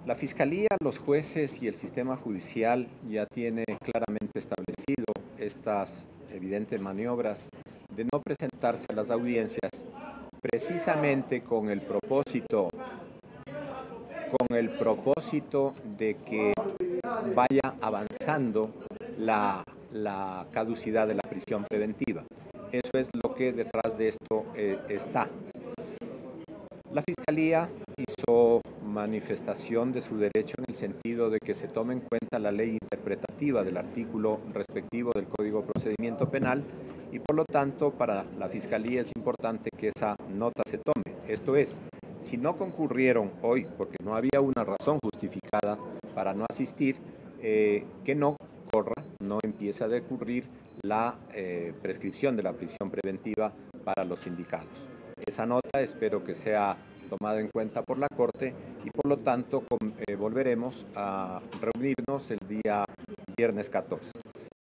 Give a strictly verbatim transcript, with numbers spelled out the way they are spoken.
La Fiscalía, los jueces y el sistema judicial ya tiene claramente establecido estas evidentes maniobras de no presentarse a las audiencias precisamente con el propósito, con el propósito de que vaya avanzando la, la caducidad de la prisión preventiva. Eso es lo que detrás de esto eh, está. La Fiscalía hizo manifestación de su derecho en el sentido de que se tome en cuenta la ley interpretativa del artículo respectivo del Código de Procedimiento Penal y por lo tanto para la Fiscalía es importante que esa nota se tome. Esto es, si no concurrieron hoy porque no había una razón justificada para no asistir, eh, que no corra, no empiece a decurrir la eh, prescripción de la prisión preventiva para los sindicados. Esa nota espero que sea tomada en cuenta por la Corte y por lo tanto con, eh, volveremos a reunirnos el día viernes catorce.